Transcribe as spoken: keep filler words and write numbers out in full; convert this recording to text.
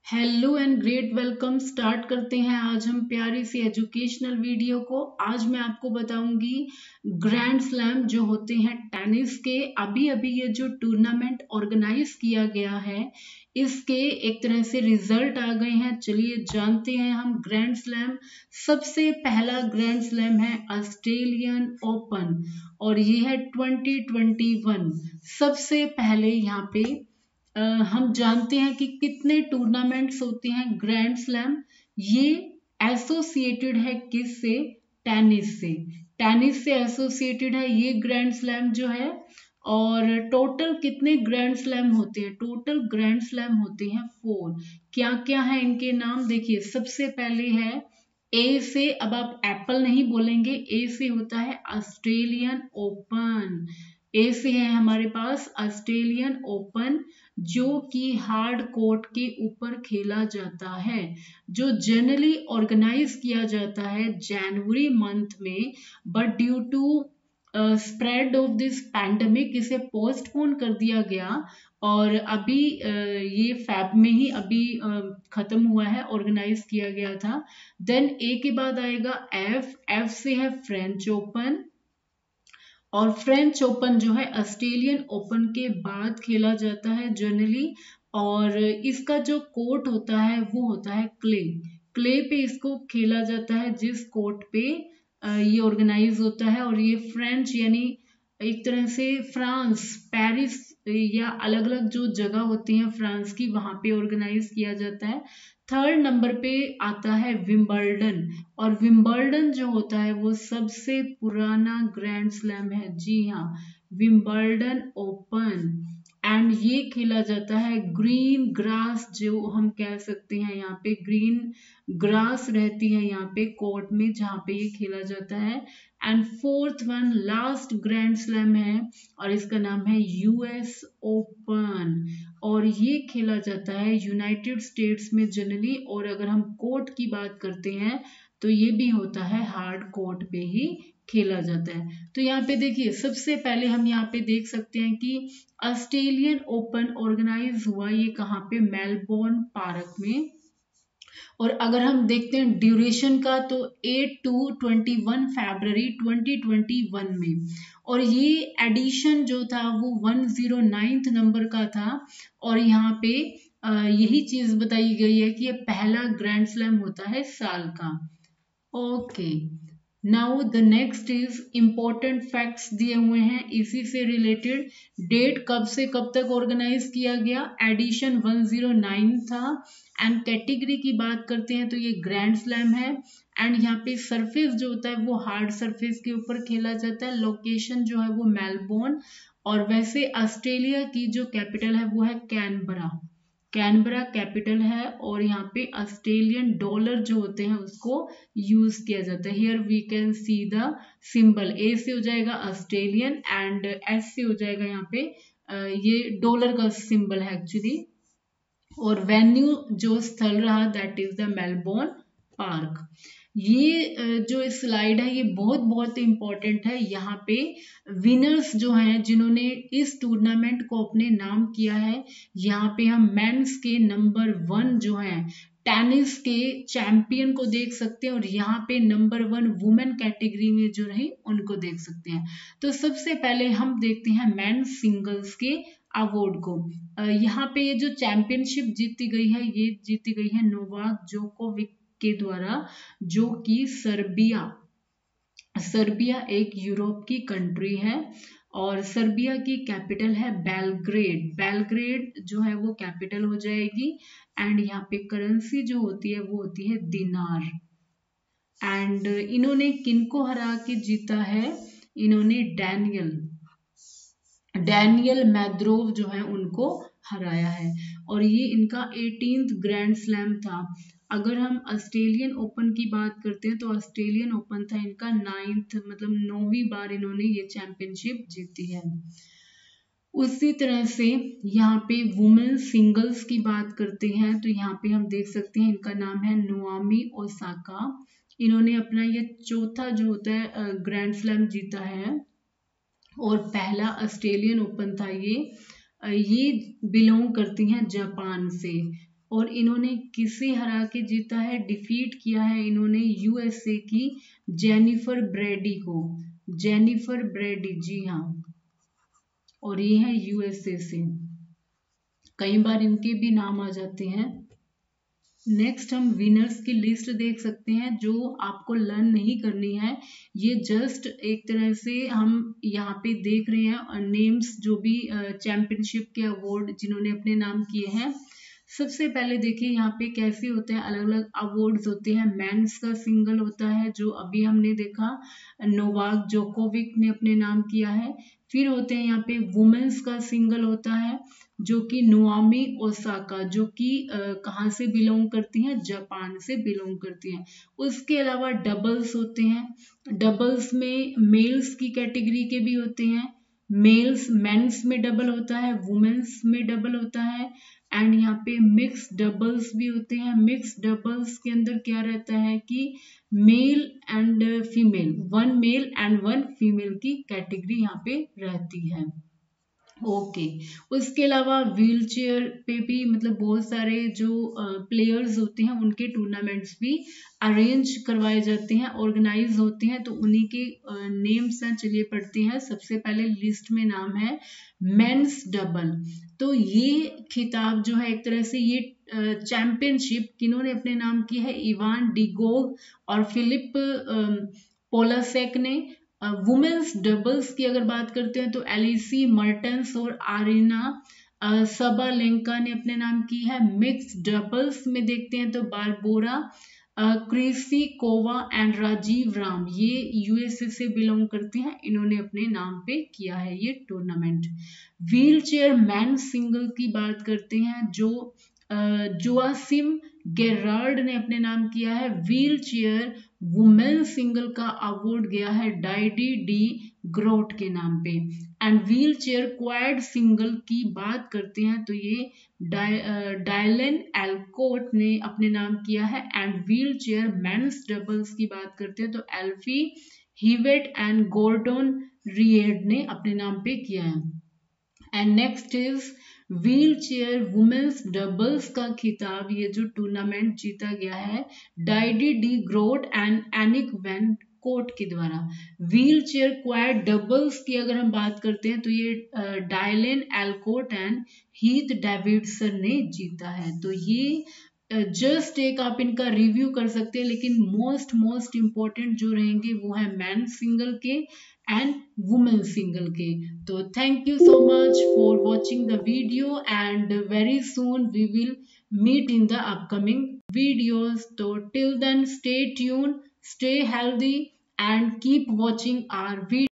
Hello and great welcome. Start करते हैं आज हम प्यारी सी एजुकेशनल वीडियो को। आज मैं आपको बताऊंगी ग्रैंड स्लैम जो होते हैं टेनिस के। अभी अभी ये जो टूर्नामेंट ऑर्गेनाइज किया गया है इसके एक तरह से रिजल्ट आ गए हैं। चलिए जानते हैं हम ग्रैंड स्लैम। सबसे पहला ग्रैंड स्लैम है ऑस्ट्रेलियन ओपन और ये है ट्वेंटी ट्वेंटी वन। सबसे पहले यहाँ पे Uh, हम जानते हैं कि कितने टूर्नामेंट्स होते हैं ग्रैंड स्लैम। ये एसोसिएटेड है किससे? टेनिस से। टेनिस से एसोसिएटेड है ये ग्रैंड स्लैम जो है। और टोटल कितने ग्रैंड स्लैम होते हैं? टोटल ग्रैंड स्लैम होते हैं फोर। क्या क्या है इनके नाम देखिए। सबसे पहले है ए से, अब आप एप्पल नहीं बोलेंगे, ए से होता है ऑस्ट्रेलियन ओपन। ए से है हमारे पास ऑस्ट्रेलियन ओपन जो कि हार्ड कोर्ट के ऊपर खेला जाता है, जो जनरली ऑर्गेनाइज किया जाता है जनवरी मंथ में, but due to spread of this pandemic इसे पोस्टपोन कर दिया गया और अभी uh, ये फैब में ही अभी uh, खत्म हुआ है, ऑर्गेनाइज किया गया था। देन ए के बाद आएगा एफ। एफ से है फ्रेंच ओपन और फ्रेंच ओपन जो है ऑस्ट्रेलियन ओपन के बाद खेला जाता है जनरली। और इसका जो कोर्ट होता है वो होता है क्ले। क्ले पे इसको खेला जाता है जिस कोर्ट पे ये ऑर्गेनाइज होता है। और ये फ्रेंच यानी एक तरह से फ्रांस, पेरिस या अलग अलग जो जगह होती हैं फ्रांस की, वहां पे ऑर्गेनाइज किया जाता है। थर्ड नंबर पे आता है विंबलडन और विंबलडन जो होता है वो सबसे पुराना ग्रैंड स्लैम है। जी हाँ, विंबलडन ओपन। एंड ये खेला जाता है ग्रीन ग्रास, जो हम कह सकते हैं यहाँ पे ग्रीन ग्रास रहती है यहाँ पे कोर्ट में जहाँ पे ये खेला जाता है। And fourth one last grand slam है और इसका नाम है यूएस ओपन और ये खेला जाता है यूनाइटेड स्टेट्स में जनरली। और अगर हम कोर्ट की बात करते हैं तो ये भी होता है हार्ड कोर्ट पे ही खेला जाता है। तो यहाँ पे देखिए सबसे पहले हम यहाँ पे देख सकते हैं कि ऑस्ट्रेलियन ओपन ऑर्गेनाइज हुआ ये कहाँ पे? मेलबोर्न पार्क में। और अगर हम देखते हैं ड्यूरेशन का तो एट टू ट्वेंटी वन फरवरी ट्वेंटी ट्वेंटी वन में। और ये एडिशन जो था वो वन ज़ीरो नाइन नंबर का था। और यहाँ पे यही चीज बताई गई है कि ये पहला ग्रैंड स्लैम होता है साल का। Okay, now the next is important facts दिए हुए हैं इसी से रिलेटेड। डेट कब से कब तक ऑर्गेनाइज किया गया? एडिशन वन ज़ीरो नाइन था। एंड कैटेगरी की बात करते हैं तो ये ग्रैंड स्लैम है। एंड यहाँ पे सरफेस जो होता है वो हार्ड सरफेस के ऊपर खेला जाता है। लोकेशन जो है वो मेलबोर्न। और वैसे ऑस्ट्रेलिया की जो कैपिटल है वो है कैनबरा। कैनबरा कैपिटल है और यहाँ पे ऑस्ट्रेलियन डॉलर जो होते हैं उसको यूज किया जाता है। Here we can see the symbol. A से हो जाएगा ऑस्ट्रेलियन एंड एस से हो जाएगा यहाँ पे ये डॉलर का सिंबल है एक्चुअली। और वेन्यू जो स्थल रहा that is the Melbourne park. ये जो स्लाइड है ये बहुत बहुत इंपॉर्टेंट है। यहाँ पे विनर्स जो हैं जिन्होंने इस टूर्नामेंट को अपने नाम किया है, यहाँ पे हम मेंस के नंबर वन जो हैं टेनिस के चैंपियन को देख सकते हैं और यहाँ पे नंबर वन वुमेन कैटेगरी में जो रही उनको देख सकते हैं। तो सबसे पहले हम देखते हैं मेंस सिंगल्स के अवार्ड को। यहाँ पे ये जो चैंपियनशिप जीती गई है ये जीती गई है नोवाक जोकोविक के द्वारा, जो कि सर्बिया सर्बिया एक यूरोप की कंट्री है और सर्बिया की कैपिटल है बेलग्रेड। बेलग्रेड जो है वो कैपिटल हो जाएगी। एंड यहाँ पे करेंसी जो होती है वो होती है दिनार। एंड इन्होंने किनको हरा के जीता है? इन्होंने डैनियल डैनियल मैद्रोव जो है उनको हराया है। और ये इनका एटीन्थ ग्रैंड स्लैम था। अगर हम ऑस्ट्रेलियन ओपन की बात करते हैं तो ऑस्ट्रेलियन ओपन था इनका नाइन्थ, मतलब नौवीं बार इन्होंने ये चैंपियनशिप जीती है। उसी तरह से यहाँ पे वुमेन सिंगल्स की बात करते हैं तो यहाँ पे हम देख सकते हैं इनका नाम है नोआमी ओसाका। इन्होंने अपना ये चौथा जो होता है ग्रैंड स्लैम जीता है और पहला ऑस्ट्रेलियन ओपन था ये। ये बिलोंग करती हैं जापान से। और इन्होंने किसे हरा के जीता है, डिफीट किया है इन्होंने यूएसए की जेनिफर ब्रेडी को, जेनिफर ब्रेडी, जी हाँ, और ये है यूएसए से। कई बार इनके भी नाम आ जाते हैं। नेक्स्ट हम विनर्स की लिस्ट देख सकते हैं जो आपको लर्न नहीं करनी है, ये जस्ट एक तरह से हम यहाँ पे देख रहे हैं नेम्स जो भी चैंपियनशिप के अवार्ड जिन्होंने अपने नाम किए हैं। सबसे पहले देखिए यहाँ पे कैसे होते हैं, अलग अलग अवार्ड्स होते हैं। मेंस का सिंगल होता है जो अभी हमने देखा नोवाक जोकोविक ने अपने नाम किया है। फिर होते हैं यहाँ पे वुमेन्स का सिंगल होता है जो कि नोआमी ओसाका, जो कि कहाँ से बिलोंग करती हैं, जापान से बिलोंग करती हैं। उसके अलावा डबल्स होते हैं, डबल्स में मेल्स की कैटेगरी के भी होते हैं, मेल्स मेंस में डबल होता है, वुमेन्स में डबल होता है, एंड यहाँ पे मिक्स डबल्स भी होते हैं। मिक्स डबल्स के अंदर क्या रहता है कि male and female, one male and one female की कैटेगरी यहाँ पे रहती है। Okay okay. उसके अलावा व्हील चेयर पे भी मतलब बहुत सारे जो प्लेयर्स होते हैं उनके टूर्नामेंट्स भी अरेंज करवाए जाते हैं, ऑर्गेनाइज होते हैं, तो उन्हीं के नेम्स हैं, चलिए पढ़ते हैं। सबसे पहले लिस्ट में नाम है मेंस डबल, तो ये खिताब जो है एक तरह से ये चैंपियनशिप किन्होंने अपने नाम की है, इवान डिगोग और फिलिप पोलासेक ने। वुमेन्स uh, डबल्स की अगर बात करते हैं तो एलिसी मर्टेंस और आरिना सबालेंका ने अपने नाम की है। मिक्स डबल्स में देखते हैं तो Barbora Krejcikova and Rajeev Ram, ये यूएसए से बिलोंग करते हैं, इन्होंने अपने नाम पे किया है ये tournament. Wheelchair man single की बात करते हैं जो जोआसिम गेराल्ड ने अपने नाम किया है। व्हील चेयर वुमेन सिंगल का अवार्ड गया है डाइडी डी ग्रोट के नाम पे। And wheelchair quad single की बात करते हैं तो ये डायलन एल्कोट ने अपने नाम किया है। And wheelchair men's doubles की बात करते हैं तो एल्फी हिवेट एंड गॉर्डन रिएड ने अपने नाम पे किया है। And next is wheelchair women's doubles का खिताब, ये जो टूर्नामेंट जीता गया है Diede de Groot and Aniek van Koot के द्वारा। व्हील चेयर क्वाड डबल्स की अगर हम बात करते हैं तो ये Dylan Alcott and Heath Davidson ने जीता है। तो ये जस्ट एक आप इनका रिव्यू कर सकते हैं, लेकिन मोस्ट मोस्ट इम्पोर्टेंट जो रहेंगे वो है मैन सिंगल के एंड वुमेन सिंगल के। तो thank you so much for watching the video and very soon we will meet in the upcoming videos. तो till then stay tune, stay healthy and keep watching our video.